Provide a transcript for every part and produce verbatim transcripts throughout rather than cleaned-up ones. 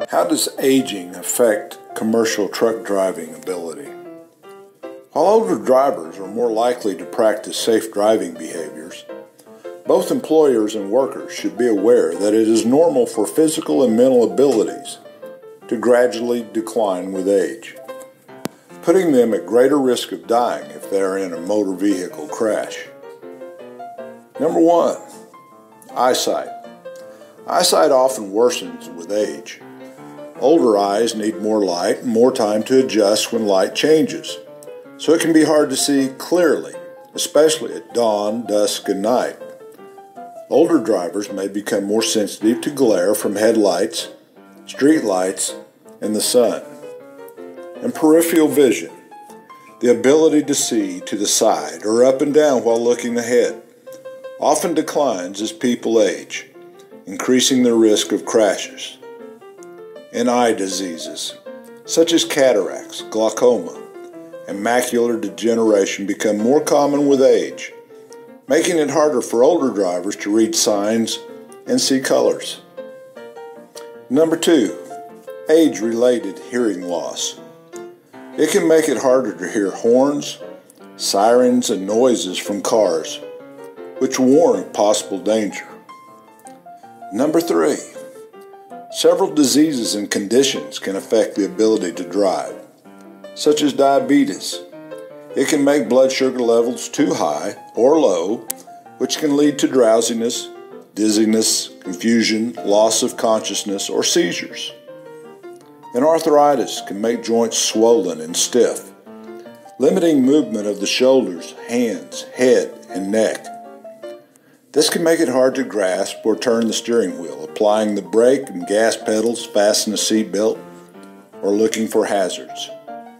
How does aging affect commercial truck driving ability? While older drivers are more likely to practice safe driving behaviors, both employers and workers should be aware that it is normal for physical and mental abilities to gradually decline with age, putting them at greater risk of dying if they are in a motor vehicle crash. Number one, eyesight. Eyesight often worsens with age. Older eyes need more light and more time to adjust when light changes, so it can be hard to see clearly, especially at dawn, dusk, and night. Older drivers may become more sensitive to glare from headlights, street lights, and the sun. And peripheral vision, the ability to see to the side or up and down while looking ahead, often declines as people age, increasing the risk of crashes. And eye diseases, such as cataracts, glaucoma, and macular degeneration become more common with age, making it harder for older drivers to read signs and see colors. Number two, age-related hearing loss. It can make it harder to hear horns, sirens, and noises from cars, which warn of possible danger. Number three, several diseases and conditions can affect the ability to drive, such as diabetes. It can make blood sugar levels too high or low, which can lead to drowsiness, dizziness, confusion, loss of consciousness, or seizures. And arthritis can make joints swollen and stiff, limiting movement of the shoulders, hands, head, and neck. This can make it hard to grasp or turn the steering wheel, applying the brake and gas pedals, fasten a seatbelt, or looking for hazards.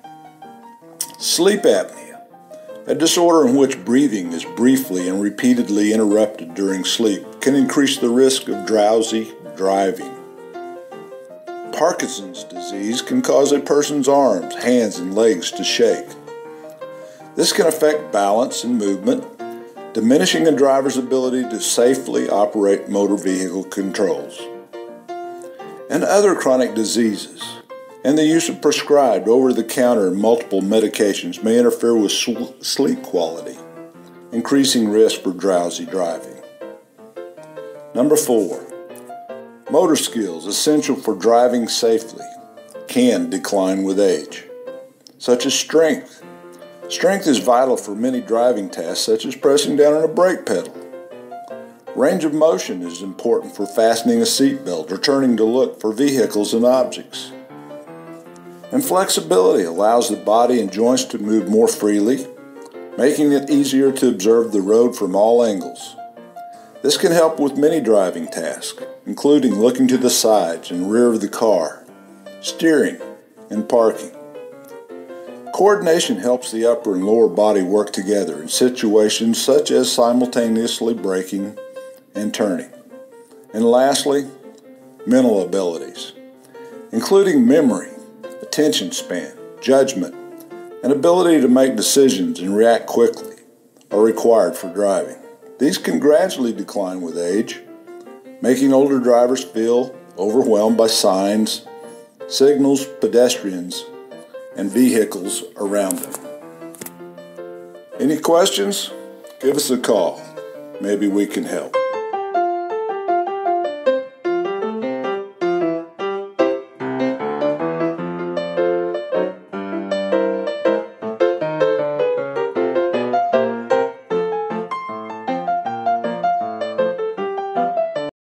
Sleep apnea, a disorder in which breathing is briefly and repeatedly interrupted during sleep, can increase the risk of drowsy driving. Parkinson's disease can cause a person's arms, hands, and legs to shake. This can affect balance and movement, diminishing a driver's ability to safely operate motor vehicle controls. And other chronic diseases and the use of prescribed over-the-counter and multiple medications may interfere with sleep quality, increasing risk for drowsy driving. Number four, motor skills essential for driving safely can decline with age, such as strength. Strength is vital for many driving tasks, such as pressing down on a brake pedal. Range of motion is important for fastening a seatbelt or turning to look for vehicles and objects. And flexibility allows the body and joints to move more freely, making it easier to observe the road from all angles. This can help with many driving tasks, including looking to the sides and rear of the car, steering, and parking. Coordination helps the upper and lower body work together in situations such as simultaneously braking and turning. And lastly, mental abilities, including memory, attention span, judgment, and ability to make decisions and react quickly, are required for driving. These can gradually decline with age, making older drivers feel overwhelmed by signs, signals, pedestrians, and vehicles around them. Any questions? Give us a call. Maybe we can help.